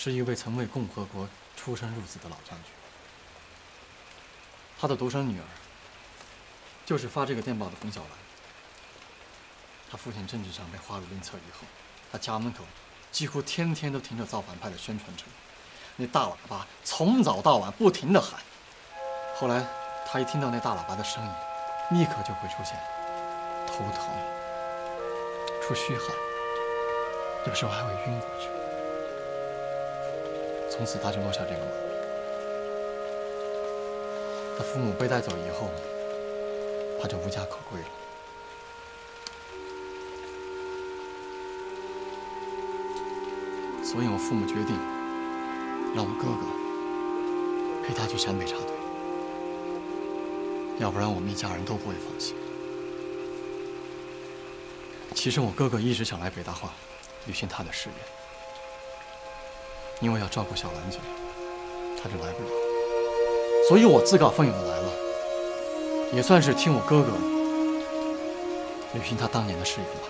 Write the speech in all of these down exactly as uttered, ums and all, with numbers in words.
是一位曾为共和国出生入死的老将军。他的独生女儿就是发这个电报的冯小兰。他父亲政治上被划入另册以后，他家门口几乎天天都停着造反派的宣传车，那大喇叭从早到晚不停地喊。后来他一听到那大喇叭的声音，立刻就会出现头疼、出虚汗，有时候还会晕过去。从此他就落下这个毛病。他父母被带走以后，他就无家可归了。所以我父母决定让我哥哥陪他去陕北插队，要不然我们一家人都不会放心。其实我哥哥一直想来北大化履行他的誓言，因为要照顾小兰姐，他就来不了。所以我自告奋勇的来了，也算是听我哥哥履行他当年的誓言吧。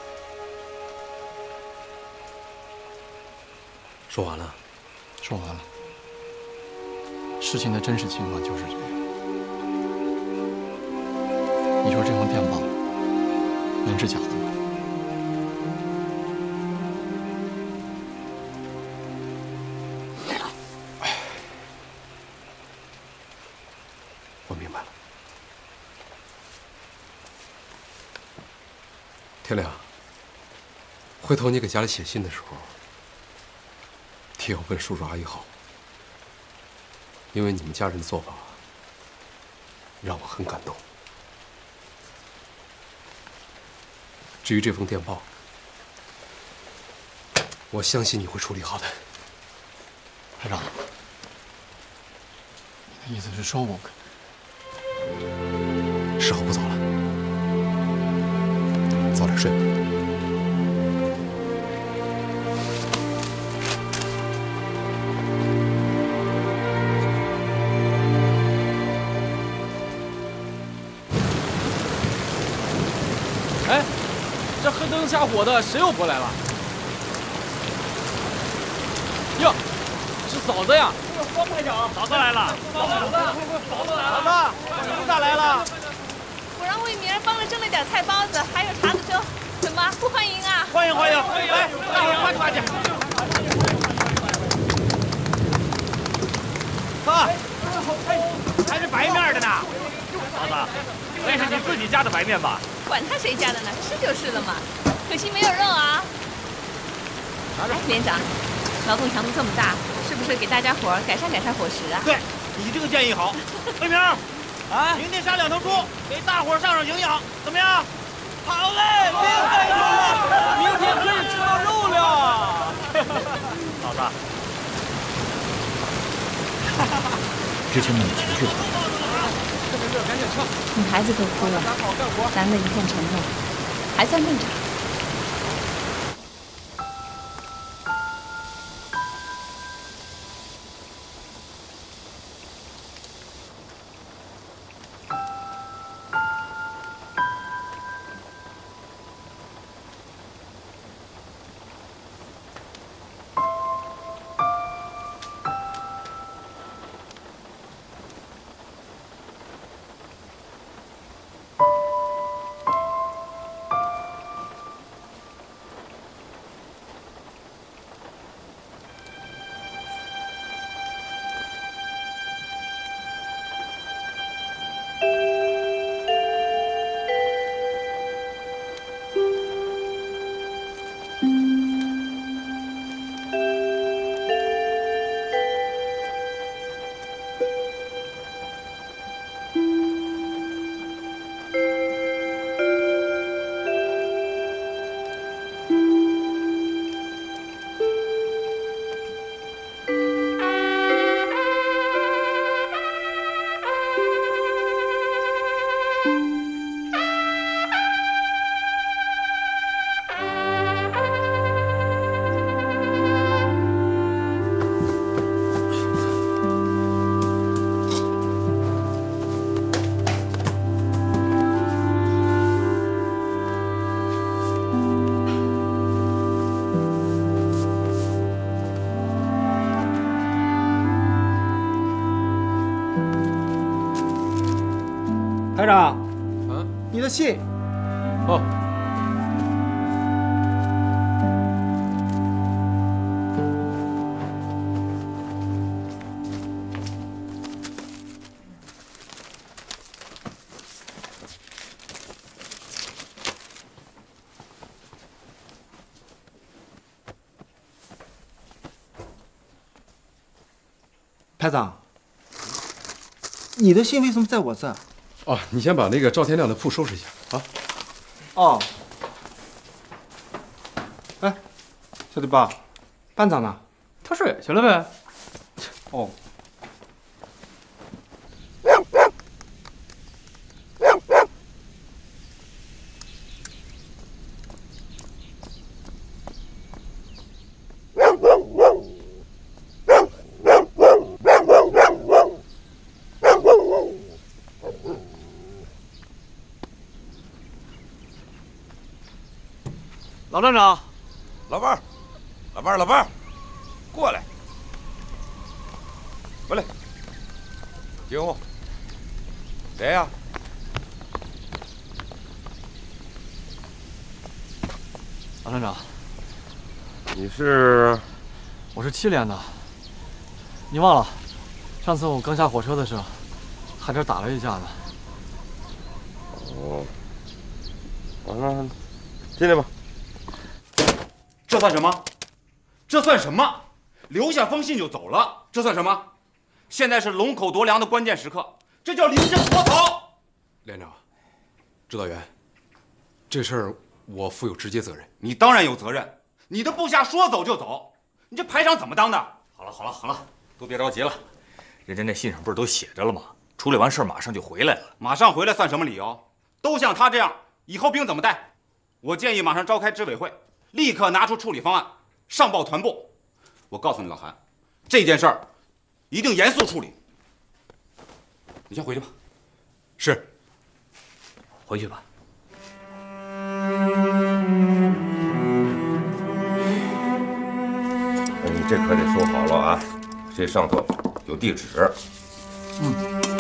说完了。 说完了。事情的真实情况就是这样。你说这封电报能是假的吗？ 我明白了。天亮，回头你给家里写信的时候，替我问叔叔阿姨好，因为你们家人的做法让我很感动。至于这封电报，我相信你会处理好的。 排长，你的意思是说我时候不早了，早点睡吧。 哎，这黑灯瞎火的，谁又回来了？哟，是嫂子呀！ 方排长， 嫂子来了！ 嫂子，嫂子， 嫂子来了！ 嫂子，你咋来了？ 我让魏明儿帮着蒸了点菜包子，还有碴子粥，怎么不欢迎啊？ 欢迎欢迎！来，大伙夸夸去。啊，还是白面的呢。 嫂子，那是你自己家的白面吧？ 管他谁家的呢，吃就是了嘛。可惜没有肉啊。哎，连长，劳动强度这么大，是不是给大家伙儿改善改善伙食啊？ 对，你这个建议好。魏明，啊，明天杀两头猪，给大伙上上营养，怎么样？好嘞，明白了。 明天可以吃到肉了。嫂子， 之前没有情绪。 趁着热赶紧撤。 女孩子都哭了，男的一片沉默，还算正常。 排长， 啊， 你的信。 哦。 排长，你的信为什么在我这儿？ 哦，你先把那个赵天亮的铺收拾一下啊。 哦。哎，小弟爸，班长呢？ 他睡去了呗。 哦。 老站长， 老伴儿，老伴儿，老伴儿，过来，过来，进屋。谁呀？ 老站长， 你是？ 我是七连的。你忘了，上次我刚下火车的时候，还这打了一架呢。 哦，完了，进来吧。 这算什么？这算什么？留下封信就走了，这算什么？现在是龙口夺粮的关键时刻，这叫临阵脱逃。 连长，指导员，这事儿我负有直接责任。 你当然有责任，你的部下说走就走，你这排长怎么当的？ 好了好了好了，都别着急了，人家那信上不是都写着了吗？处理完事儿马上就回来了。 马上回来算什么理由？都像他这样，以后兵怎么带？我建议马上召开执委会。 立刻拿出处理方案，上报团部。我告诉你，老韩，这件事儿一定严肃处理。你先回去吧。 是。 回去吧。 你这可得收好了啊，这上头有地址。 嗯。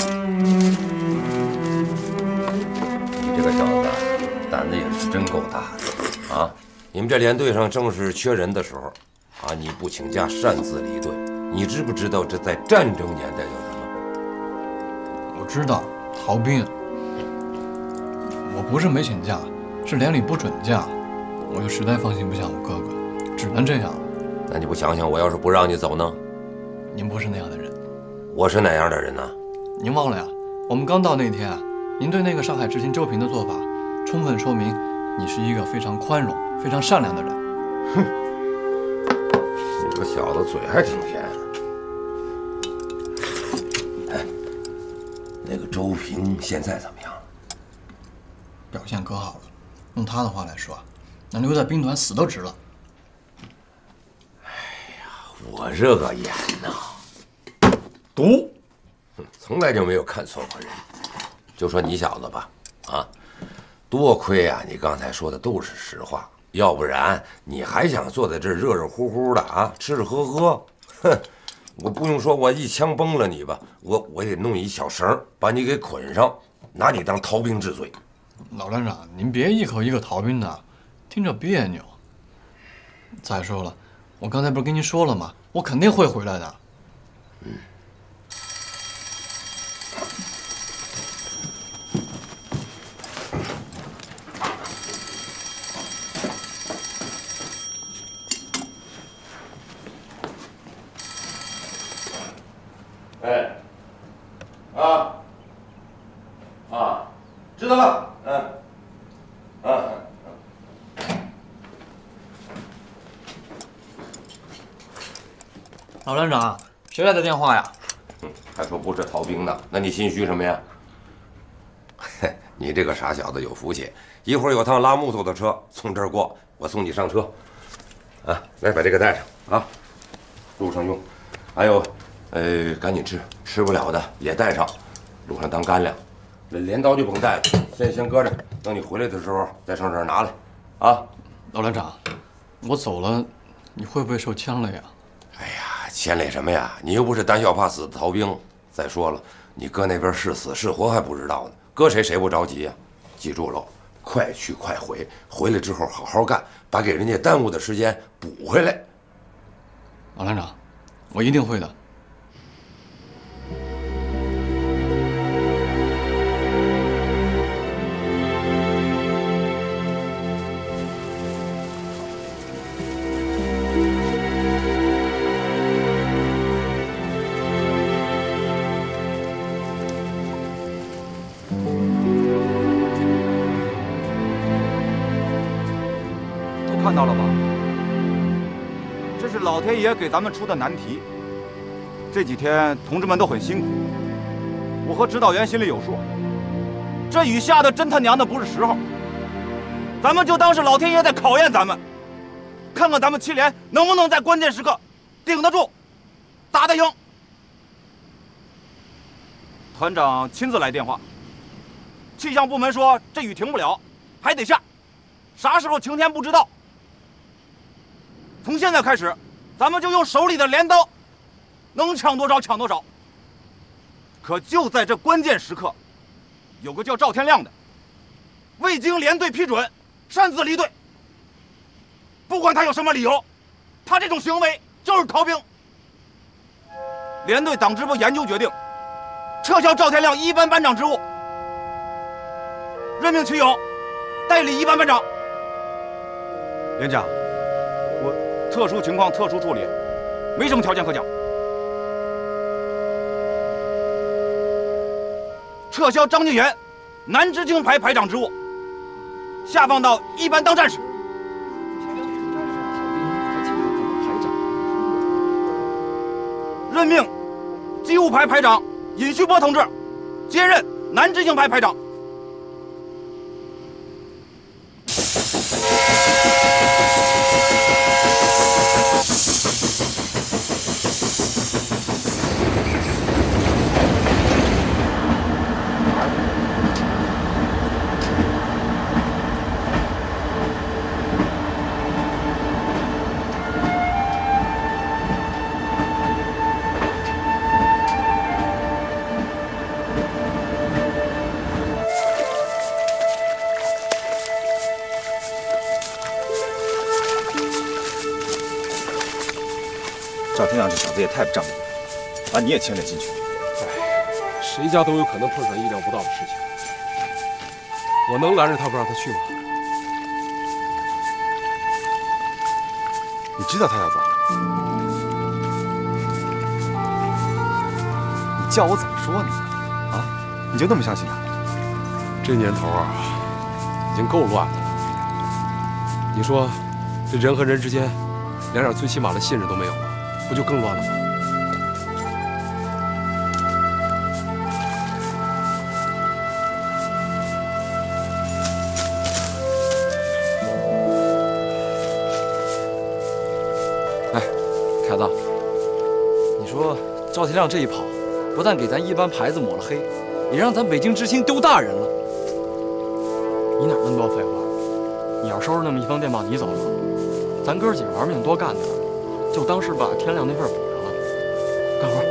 你这个小子胆子也是真够大的啊！ 你们这连队上正是缺人的时候，啊，你不请假擅自离队，你知不知道这在战争年代叫什么？ 我知道，逃兵。我不是没请假，是连里不准假，我就实在放心不下我哥哥，只能这样了。 那你不想想，我要是不让你走呢？ 您不是那样的人。 我是哪样的人呢？ 您忘了呀？我们刚到那天啊，您对那个上海执行周平的做法，充分说明你是一个非常宽容。 非常善良的人。 哼，你这小子嘴还挺甜。哎，那个周平现在怎么样？ 表现可好了。用他的话来说，那留在兵团死都值了。 哎呀，我这个眼呐，毒，从来就没有看错过人。就说你小子吧，啊，多亏啊，你刚才说的都是实话。 要不然你还想坐在这儿热热乎乎的啊，吃吃喝喝？哼，我不用说，我一枪崩了你吧，我我得弄一小绳把你给捆上，拿你当逃兵治罪。 老站长，您别一口一个逃兵的，听着别扭。再说了，我刚才不是跟您说了吗？我肯定会回来的。 嗯。 哎，啊，啊，知道了，嗯，嗯嗯。 老站长，谁来的电话呀？ 嗯，还说不是逃兵呢，那你心虚什么呀？嘿，你这个傻小子有福气，一会儿有趟拉木头的车从这儿过，我送你上车。啊，来把这个带上啊，路上用。还有。 呃，赶紧吃，吃不了的也带上，路上当干粮。那镰刀就甭带了，先先搁着，等你回来的时候再上这儿拿来，啊。 老连长，我走了，你会不会受牵累呀？ 哎呀，牵累什么呀？你又不是胆小怕死的逃兵。再说了，你搁那边是死是活还不知道呢， 搁谁谁不着急呀？记住喽，快去快回，回来之后好好干，把给人家耽误的时间补回来。 老连长，我一定会的。 看到了吧？这是老天爷给咱们出的难题。这几天同志们都很辛苦，我和指导员心里有数。这雨下的真他娘的不是时候，咱们就当是老天爷在考验咱们，看看咱们七连能不能在关键时刻顶得住，打得赢。团长亲自来电话，气象部门说这雨停不了，还得下，啥时候晴天不知道。从现在开始，咱们就用手里的镰刀，能抢多少抢多少。可就在这关键时刻，有个叫赵天亮的，未经连队批准，擅自离队。不管他有什么理由，他这种行为就是逃兵。连队党支部研究决定，撤销赵天亮一班班长职务，任命曲勇代理一班班长。连长，我特殊情况特殊处理，没什么条件可讲。撤销张敬元南支经排排长职务，下放到一班当战士。任命机务排排长尹旭波同志接任南支经排排长。 赵天亮这小子也太不仗义了，把你也牵连进去。 哎，谁家都有可能碰上意料不到的事情，我能拦着他不让他去吗？ 你知道他要走，你叫我怎么说你呢？啊，你就那么相信他？ 这年头啊，已经够乱的了。你说，这人和人之间，连点最起码的信任都没有了，不就更乱了吗？ 哎，凯子，你说赵天亮这一跑，不但给咱一班牌子抹了黑，也让咱北京知青丢大人了。 你哪那么多废话？你要收拾那么一封电报，你走了，咱哥几个玩命多干点，就当是把天亮那份补上了。干活。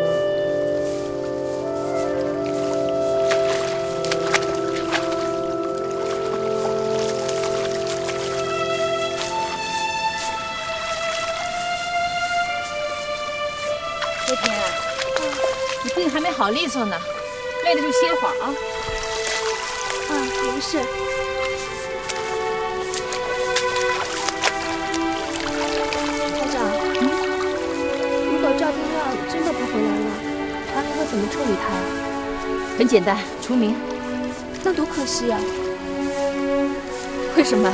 秋天，你病还没好利索呢，累了就歇会儿啊。 啊，没事。排长，嗯，如果赵天亮真的不回来了，团里会怎么处理他呀？ 很简单，除名。 那多可惜呀！ 为什么？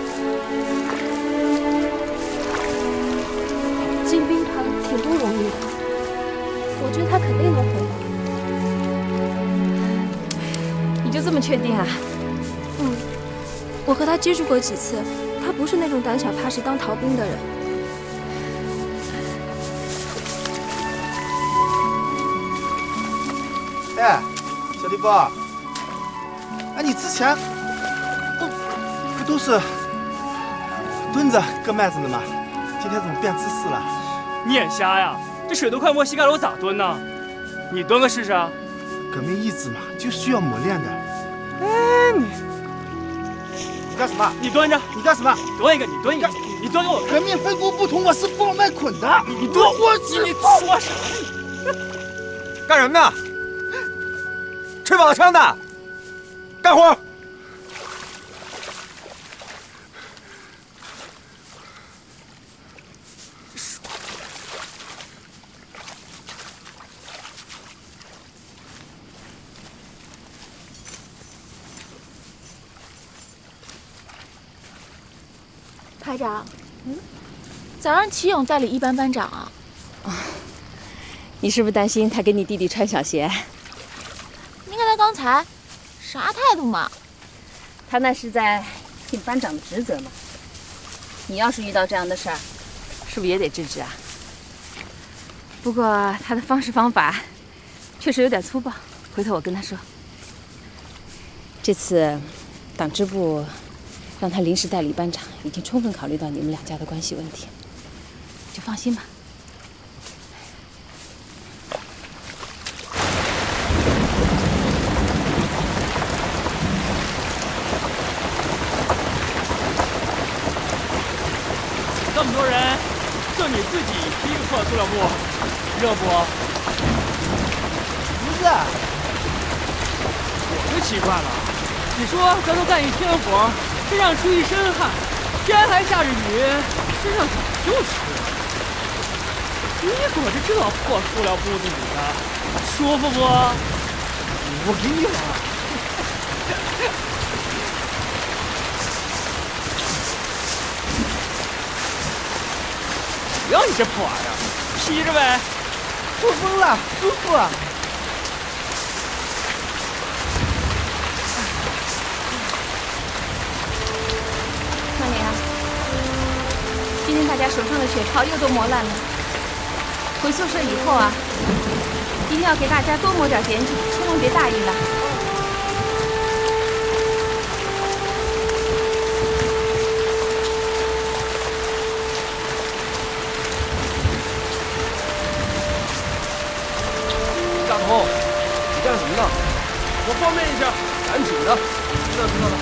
进兵团挺不容易的，我觉得他肯定能回来。 你就这么确定啊？ 嗯，我和他接触过几次，他不是那种胆小怕事当逃兵的人。 哎，小李波，哎，你之前不不都是蹲着割麦子的吗？今天怎么变姿势了？ 你眼瞎呀？这水都快没膝盖了，我咋蹲呢？你蹲个试试啊！ 革命意志嘛，就需要磨练的。 哎，你你干什么？ 你蹲着！ 你干什么？ 蹲一个，你蹲一个，你蹲给我看。 人民分工不同，我是包麦捆的。 你蹲， 我你说啥？ 干什么呢？吹宝枪的，干活！ 排长，嗯，咋让齐勇代理一班班长啊？ 啊，你是不是担心他给你弟弟穿小鞋？ 你看他刚才啥态度嘛？ 他那是在尽班长的职责嘛。你要是遇到这样的事儿，是不是也得制止啊？不过他的方式方法确实有点粗暴，回头我跟他说。这次党支部让他临时代理班长，已经充分考虑到你们两家的关系问题，就放心吧。 这么多人，就你自己第一个破塑料布，热不？ 不是， 我就奇怪了，你说咱都干一天活，身上出一身汗，天还下着雨，身上早就湿了。你裹着这破塑料布子里的，舒服不？ 我给你玩。 不要你这破玩意儿，披着呗。 不疯了，舒服。 那你啊，今天大家手上的血泡又都磨烂了。回宿舍以后啊，一定要给大家多抹点碘酒，千万别大意了。 大头，你干什么呢？我方便一下，赶紧的。知道知道了。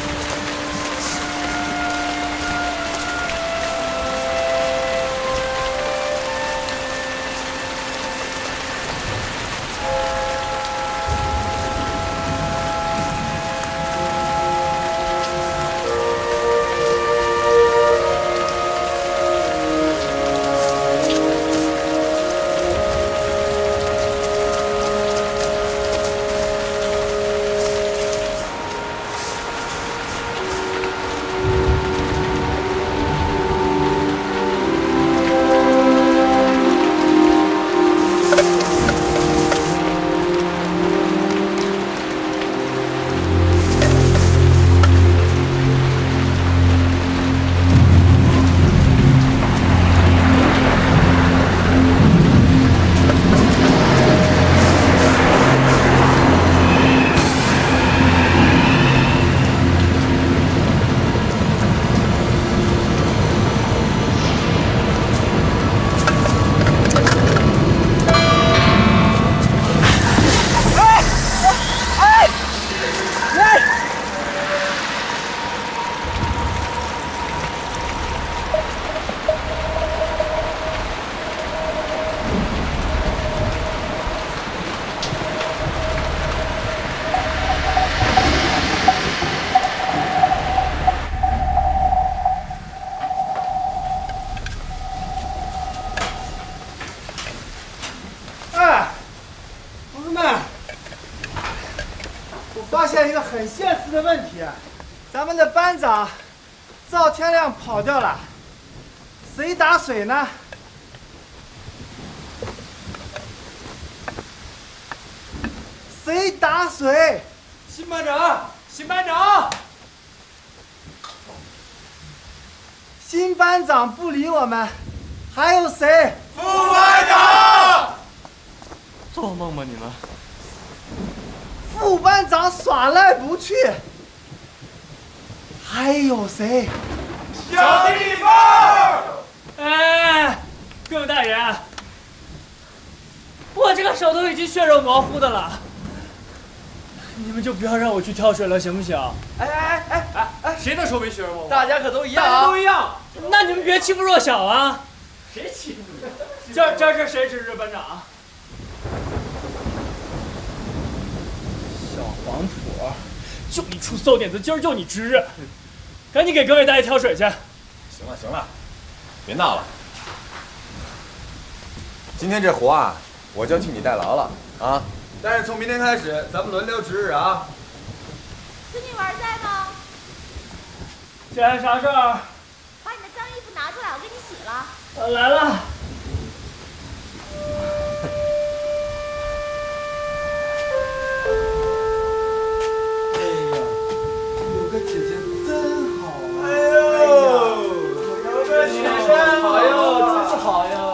很现实的问题，咱们的班长赵天亮跑掉了，谁打水呢？谁打水？ 新班长，新班长， 新班长不理我们，还有谁？ 副班长。做梦吧你们！ 副班长耍赖不去，还有谁？ 小地方！哎，各位大人，我这个手都已经血肉模糊的了， 你们就不要让我去跳水了，行不行？ 哎哎哎哎哎， 谁的手没学过？ 大家可都一样、啊， 大家都一样。那你们别欺负弱小啊！谁欺负你？这这是谁指示班长？小黄埔，就你出馊点子，今儿就你值日。赶紧给各位大爷挑水去。 行了行了，别闹了。今天这活啊，我就替你代劳了啊！但是从明天开始，咱们轮流值日啊。 孙女儿在吗？ 姐，啥事儿？ 把你的脏衣服拿出来，我给你洗了。 我来了。 哎呀，有个姐姐真好啊！ 哎呦，有个姐姐好哟，真是好哟。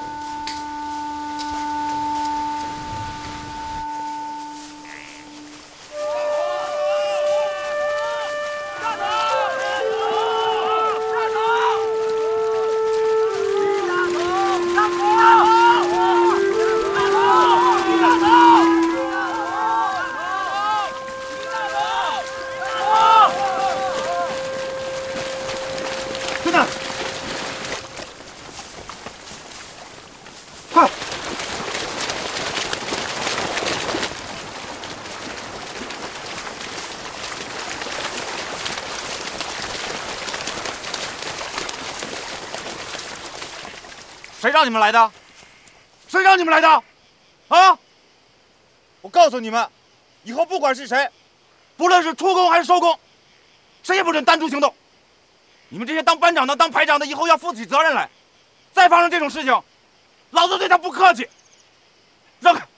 谁让你们来的？谁让你们来的？啊！我告诉你们，以后不管是谁，不论是出工还是收工，谁也不准单独行动。你们这些当班长的、当排长的，以后要负起责任来。再发生这种事情，老子对他不客气。让开！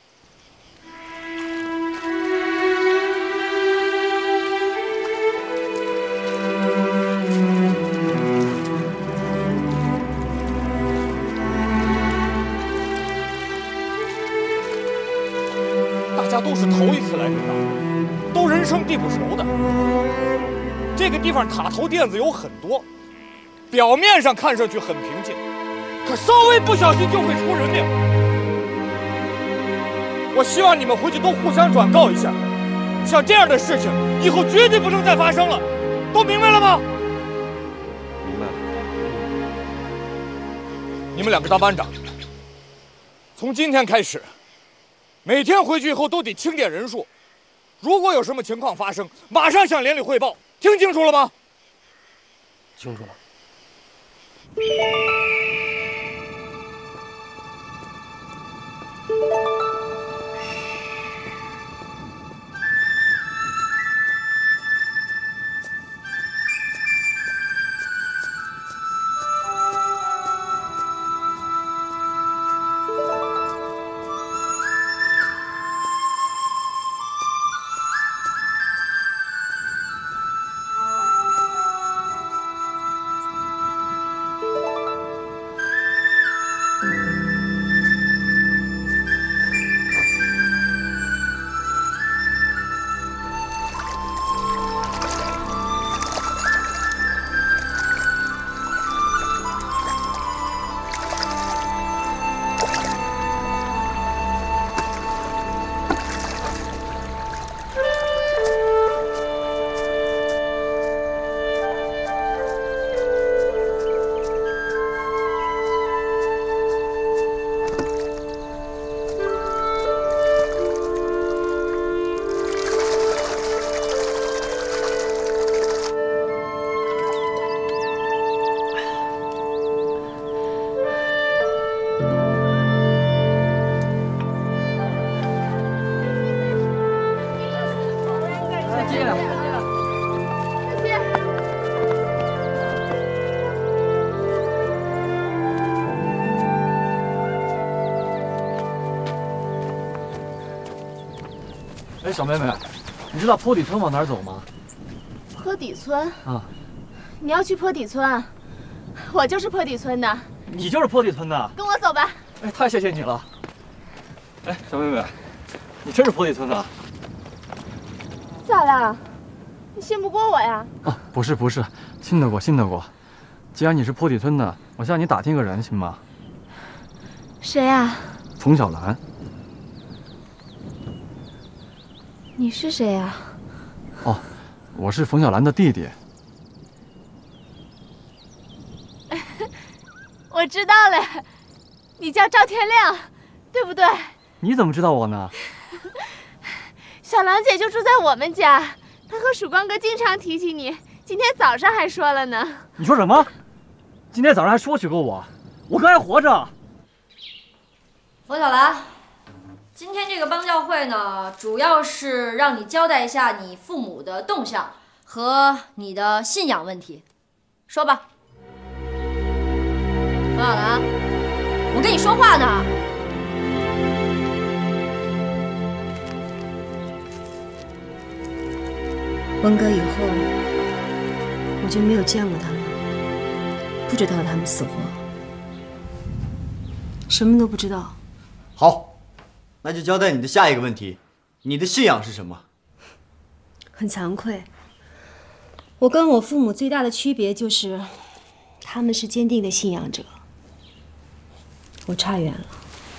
大家都是头一次来这儿，都人生地不熟的。这个地方塔头垫子有很多，表面上看上去很平静，可稍微不小心就会出人命。我希望你们回去都互相转告一下，像这样的事情以后绝对不能再发生了，都明白了吗？ 明白了。 你们两个当班长，从今天开始，每天回去以后都得清点人数，如果有什么情况发生，马上向连里汇报，听清楚了吗？ 清楚了。 哎，小妹妹，你知道坡底村往哪儿走吗？ 坡底村啊， 你要去坡底村？我就是坡底村的。 你就是坡底村的？ 跟我走吧。 哎，太谢谢你了。哎，小妹妹，你真是坡底村的？ 咋了？你信不过我呀？ 啊，不是不是，信得过信得过。既然你是坡底村的，我向你打听个人行吗？ 谁呀？ 丛小兰。 你是谁呀？ 哦，我是冯小兰的弟弟。 我知道了，你叫赵天亮，对不对？ 你怎么知道我呢？ 小兰姐就住在我们家，她和曙光哥经常提起你，今天早上还说了呢。 你说什么？今天早上还说起过我，我哥还活着。 冯小兰，今天这个帮教会呢，主要是让你交代一下你父母的动向和你的信仰问题，说吧。冯小兰，我跟你说话呢。 文革以后，我就没有见过他们，不知道他们死活，什么都不知道。 好，那就交代你的下一个问题，你的信仰是什么？ 很惭愧，我跟我父母最大的区别就是，他们是坚定的信仰者，我差远了。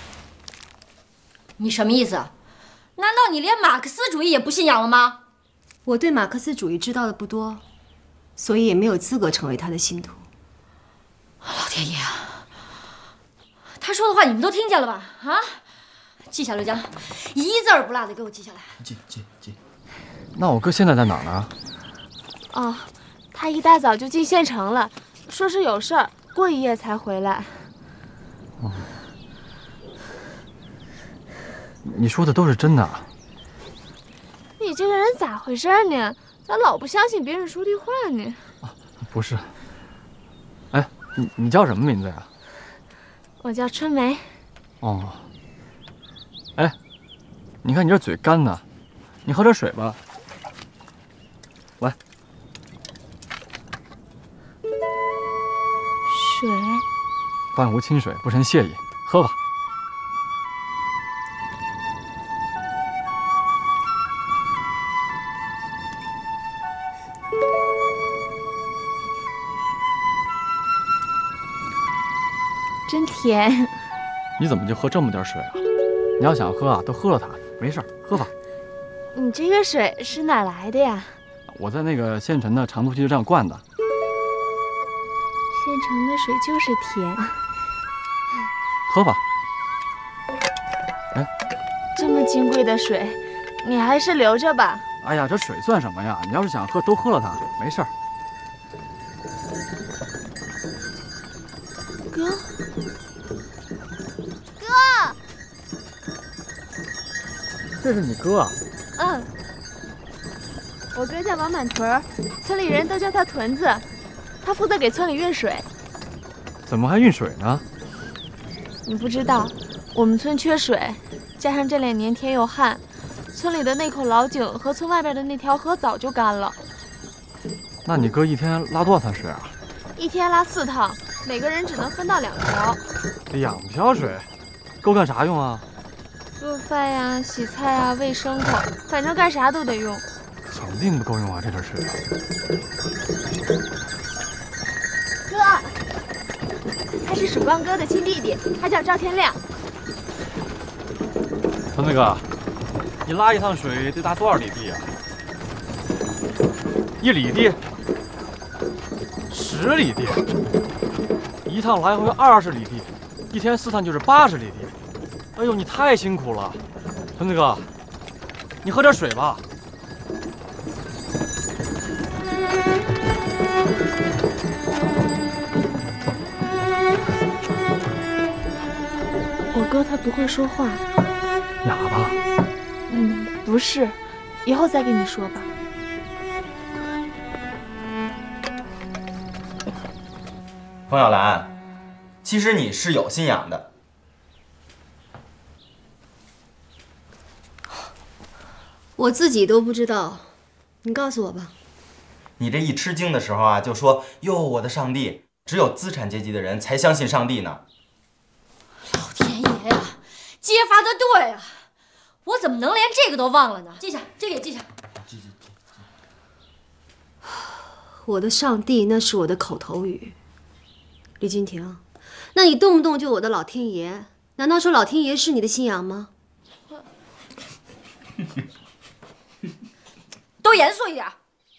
你什么意思？难道你连马克思主义也不信仰了吗？ 我对马克思主义知道的不多，所以也没有资格成为他的信徒。 老天爷啊！他说的话你们都听见了吧？啊，记下刘江，一字儿不落的给我记下来。 记记记。 那我哥现在在哪儿呢？ 哦，他一大早就进县城了，说是有事儿，过一夜才回来。 哦，你说的都是真的啊？ 你这个人咋回事呢？咋老不相信别人说的话呢？ 不是。哎，你你叫什么名字呀？ 我叫春梅。 哦。哎，你看你这嘴干呢，你喝点水吧。喂。 水。 万无清水，不成泻也。喝吧。 真甜。 你怎么就喝这么点水啊？你要想喝啊，都喝了它，没事，喝吧。 你这个水是哪来的呀？ 我在那个县城的长途汽车站灌的。 县城的水就是甜。 喝吧。哎， 这么金贵的水，你还是留着吧。 哎呀，这水算什么呀？你要是想喝，都喝了它，没事儿。 哥， 哥， 这是你哥啊？ 嗯，我哥叫王满屯，村里人都叫他屯子，他负责给村里运水。 怎么还运水呢？ 你不知道，我们村缺水，加上这两年天又旱，村里的那口老井和村外边的那条河早就干了。 那你哥一天拉多少趟水啊？ 一天拉四趟。每个人只能分到两瓢， 两瓢水，够干啥用啊？ 做饭呀、洗菜呀、喂牲口，反正干啥都得用。 肯定不够用啊，这点水。 哥，他是曙光哥的亲弟弟，他叫赵天亮。 屯子哥，你拉一趟水得拉多少里地啊？一里地，十里地。一趟来回二十里地，一天四趟就是八十里地。哎呦，你太辛苦了，屯子哥，你喝点水吧。 我哥他不会说话， 哑巴。 嗯，不是，以后再跟你说吧。 冯小兰，其实你是有信仰的。 我自己都不知道，你告诉我吧。 你这一吃惊的时候啊，就说哟，我的上帝，只有资产阶级的人才相信上帝呢。 老天爷呀，揭发的对啊！我怎么能连这个都忘了呢？记下，这个也记下。 记记记。 我的上帝那是我的口头语。李君婷，那你动不动就我的老天爷，难道说老天爷是你的信仰吗？ 我严肃一点。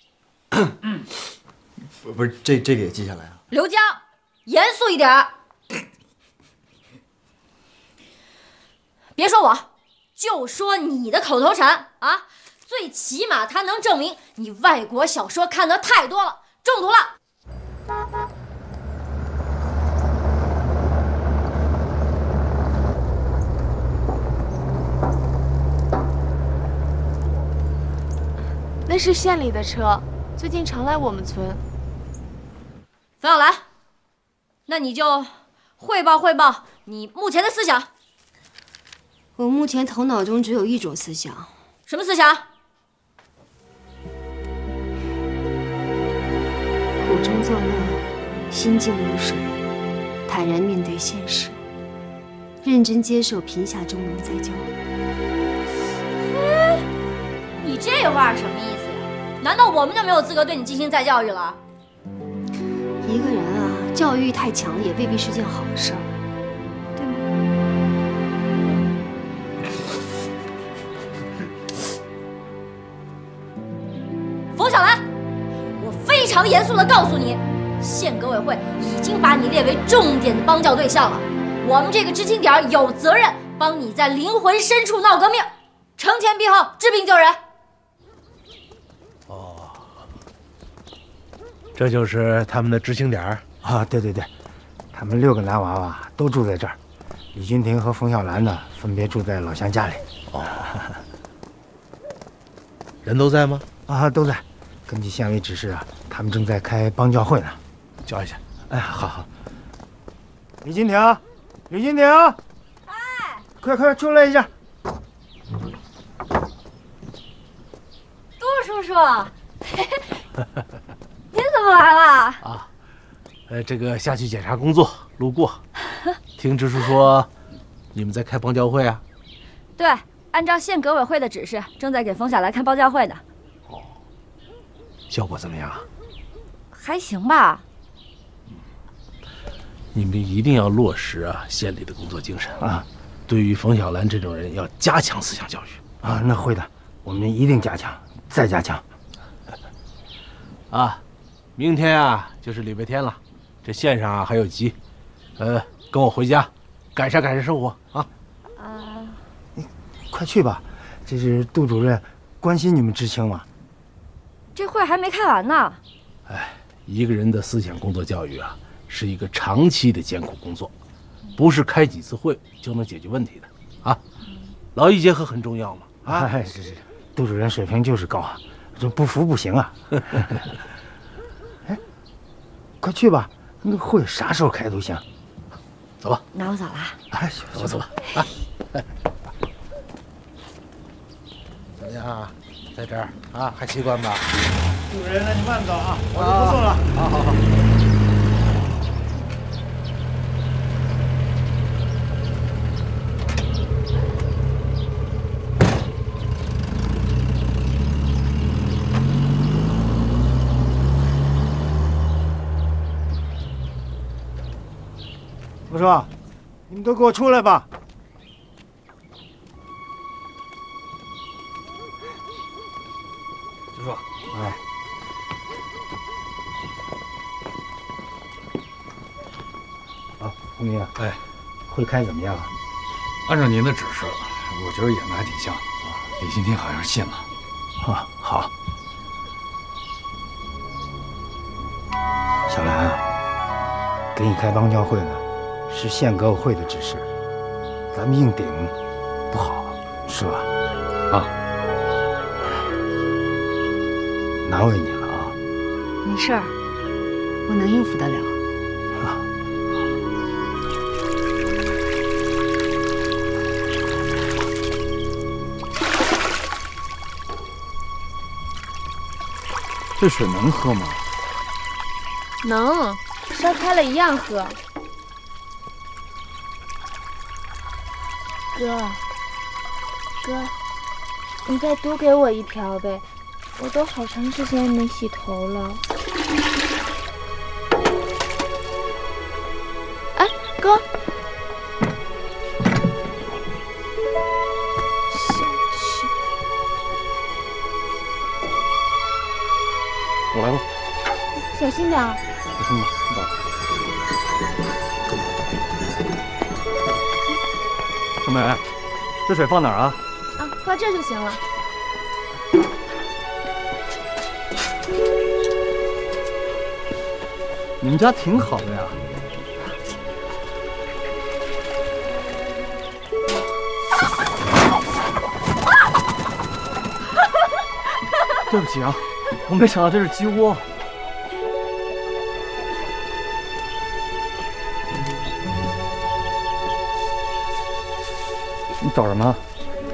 不不是，这这个也记下来啊。 刘江，严肃一点。别说我，就说你的口头禅啊，最起码它能证明你外国小说看得太多了，中毒了。 那是县里的车，最近常来我们村。 冯小兰，那你就汇报汇报你目前的思想。 我目前头脑中只有一种思想。 什么思想？ 苦中作乐，心静如水，坦然面对现实，认真接受贫下中农再教育。 你这话是什么意思呀？难道我们就没有资格对你进行再教育了？ 一个人啊，教育太强了也未必是件好事儿，对吗？ 冯小兰，我非常严肃地告诉你，县革委会已经把你列为重点的帮教对象了。我们这个知青点有责任帮你在灵魂深处闹革命，惩前毖后，治病救人。 这就是他们的知青点儿啊！对对对，他们六个男娃娃都住在这儿。李君婷和冯小兰呢，分别住在老乡家里。 哦，人都在吗？ 啊，都在。根据县委指示啊，他们正在开帮教会呢。 叫一下。 哎，好好。李君婷，李君婷，哎，快快出来一下。 杜叔叔。您怎么来了？ 啊，呃，这个下去检查工作，路过，听支书说，你们在开帮教会啊？ 对，按照县革委会的指示，正在给冯小兰开帮教会呢。 哦，效果怎么样啊？ 还行吧。 你们一定要落实啊县里的工作精神啊！对于冯小兰这种人，要加强思想教育啊！那会的，我们一定加强，再加强。 啊，明天啊就是礼拜天了，这县上啊还有急，呃，跟我回家，改善改善生活啊。 啊， 你快去吧，这是杜主任关心你们知青嘛。 这会还没开完呢。 哎，一个人的思想工作教育啊，是一个长期的艰苦工作，不是开几次会就能解决问题的啊。劳逸结合很重要嘛。啊， 哎，是是，杜主任水平就是高啊。这不服不行啊！哎，快去吧，那个会啥时候开都行。 走吧。 那我走了。 哎， 走吧走吧啊！怎么样啊？在这儿啊，还习惯吧？ 主任，那你慢走啊，我就不送了。 好好好。 我说，你们都给我出来吧！ 就说， 哎，啊，红明， 哎， 会开怎么样啊？ 按照您的指示，我觉得演的还挺像啊。李新天好像是信了。 啊，好。小兰啊，给你开帮教会呢。是县革委会的指示，咱们硬顶不好，是吧？ 啊， 难为你了啊！ 没事儿，我能应付得了。 啊， 这水能喝吗？ 能，烧开了一样喝。哥，哥，你再多给我一瓢呗，我都好长时间没洗头了。哎，哥，小气。 心点儿。 小心吧，知道了。春梅，这水放哪儿啊？ 啊，放这就行了。 你们家挺好的呀。对不起啊，我没想到这是鸡窝。你找什么？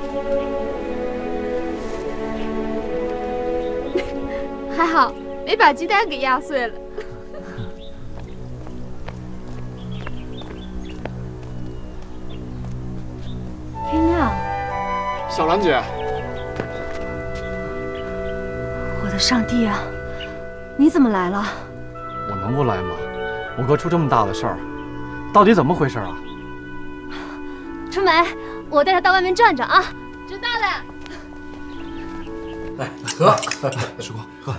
还好没把鸡蛋给压碎了。 天亮， 小兰姐， 我的上帝啊！你怎么来了？ 我能不来吗？我哥出这么大的事儿，到底怎么回事啊？ 春梅，我带他到外面转转啊。 知道了。 来喝，时光喝。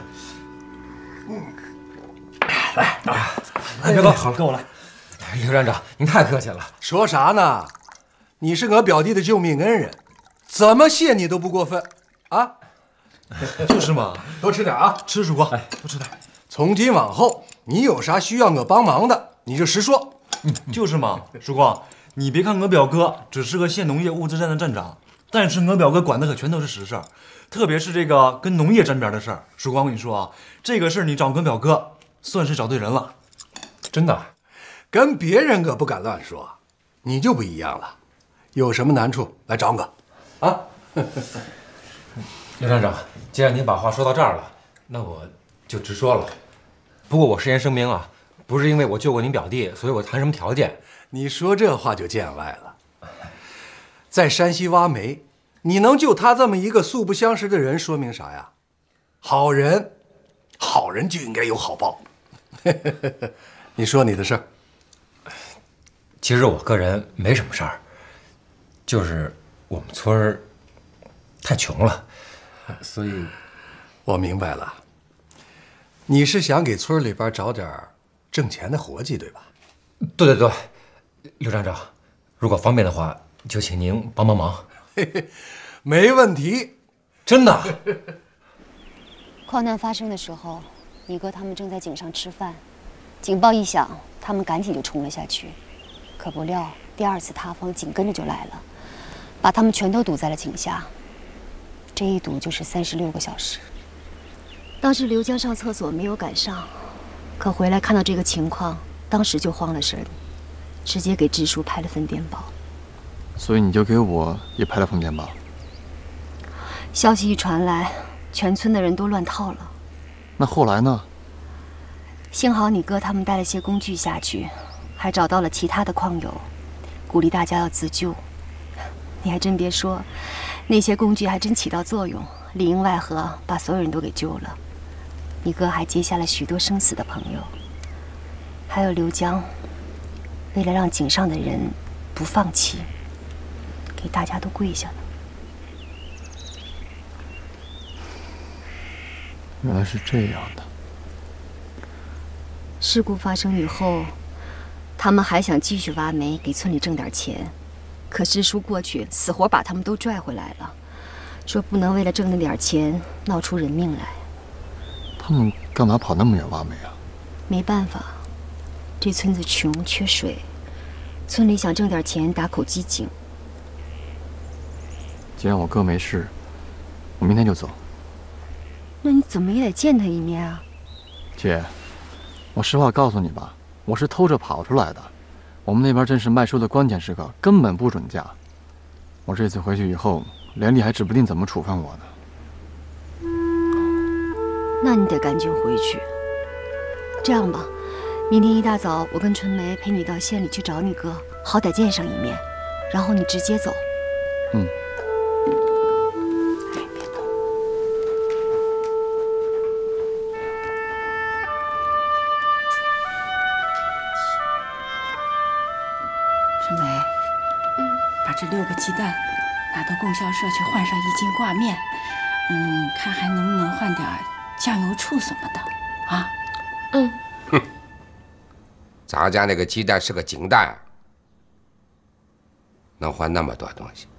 来，来，别喝，好了，跟我来。 刘站长，您太客气了。 说啥呢？你是我表弟的救命恩人，怎么谢你都不过分啊！ 就是嘛， 多吃点啊， 吃曙光，哎，多吃点。 从今往后，你有啥需要我帮忙的，你就实说。 就是嘛，曙光，你别看我表哥只是个县农业物资站的站长，但是我表哥管的可全都是实事儿，特别是这个跟农业沾边的事儿。曙光，我跟你说啊，这个事儿你找我表哥，算是找对人了。 真的，跟别人我不敢乱说，你就不一样了。有什么难处来找我，啊？ 刘站长，既然您把话说到这儿了，那我就直说了。不过我事先声明啊，不是因为我救过您表弟，所以我谈什么条件。 你说这话就见外了。在山西挖煤，你能救他这么一个素不相识的人，说明啥呀？好人，好人就应该有好报。你说你的事儿。 其实我个人没什么事儿，就是我们村儿太穷了，所以我明白了。你是想给村里边找点挣钱的活计，对吧？ 对对对，刘站长，如果方便的话，就请您帮帮忙。 没问题， 真的。 矿难发生的时候，你哥他们正在井上吃饭，警报一响，他们赶紧就冲了下去。可不料第二次塌方紧跟着就来了，把他们全都堵在了井下。这一堵就是三十六个小时。当时刘江上厕所没有赶上，可回来看到这个情况，当时就慌了神，直接给支书拍了份电报。 所以你就给我也拍了封电报。 消息一传来，全村的人都乱套了。 那后来呢？ 幸好你哥他们带了些工具下去，还找到了其他的矿友，鼓励大家要自救。你还真别说，那些工具还真起到作用，里应外合把所有人都给救了。你哥还结下了许多生死的朋友，还有刘江，为了让井上的人不放弃，给大家都跪下了。 原来是这样的。 事故发生以后，他们还想继续挖煤，给村里挣点钱。可支书过去死活把他们都拽回来了，说不能为了挣那点钱闹出人命来。 他们干嘛跑那么远挖煤啊？ 没办法，这村子穷缺水，村里想挣点钱打口机井。 既然我哥没事，我明天就走。 那你怎么也得见他一面啊？ 姐，我实话告诉你吧，我是偷着跑出来的。我们那边正是麦收的关键时刻，根本不准嫁。我这次回去以后，连丽还指不定怎么处分我呢。 那你得赶紧回去。这样吧，明天一大早，我跟春梅陪你到县里去找你哥，好歹见上一面，然后你直接走。 嗯。 春梅，嗯，把这六个鸡蛋拿到供销社去换上一斤挂面，嗯，看还能不能换点酱油醋什么的，啊？ 嗯。 哼，咱家那个鸡蛋是个金蛋啊，能换那么多东西。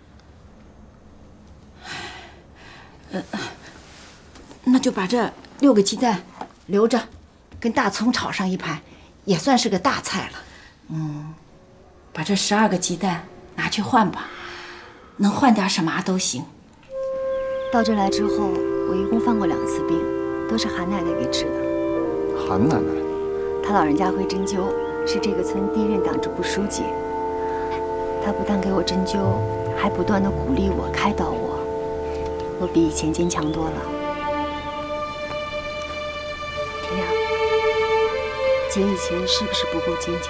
呃，那就把这六个鸡蛋留着，跟大葱炒上一盘，也算是个大菜了。嗯，把这十二个鸡蛋拿去换吧，能换点什么都行。 到这来之后，我一共犯过两次病，都是韩奶奶给治的。 韩奶奶， 她老人家会针灸，是这个村第一任党支部书记。她不但给我针灸，还不断的鼓励我、开导我，我比以前坚强多了。天亮，姐以前是不是不够坚强？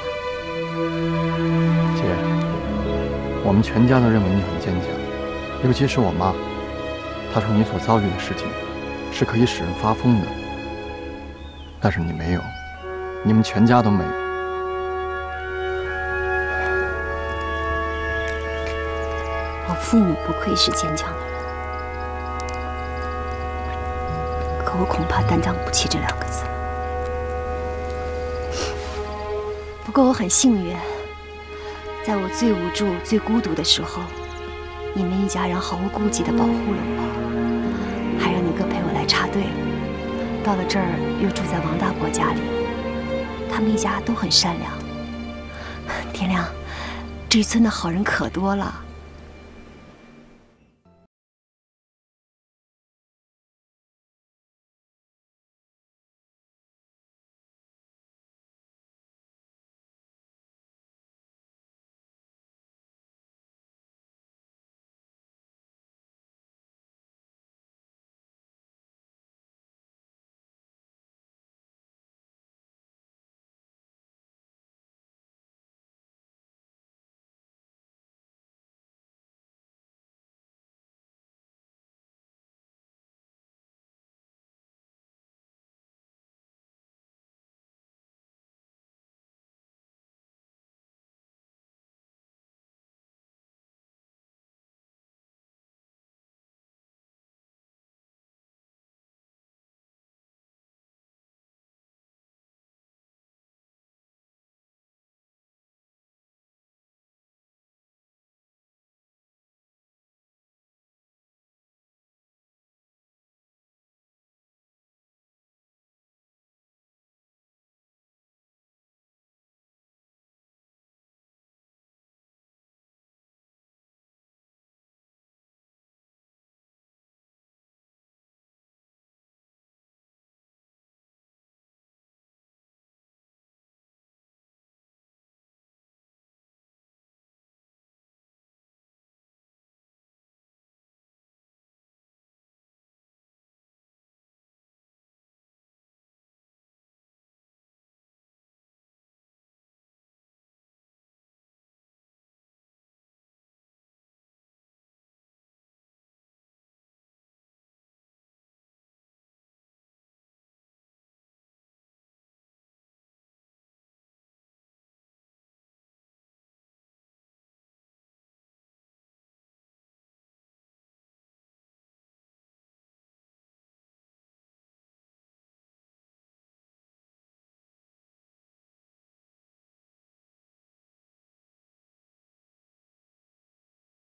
姐，我们全家都认为你很坚强，尤其是我妈。她说你所遭遇的事情是可以使人发疯的，但是你没有，你们全家都没有。 我父母不愧是坚强的人，可我恐怕担当不起这两个字。不过我很幸运，在我最无助、最孤独的时候，你们一家人毫无顾忌地保护了我，还让你哥陪我来插队。到了这儿，又住在王大伯家里，他们一家都很善良。天亮，这一村的好人可多了。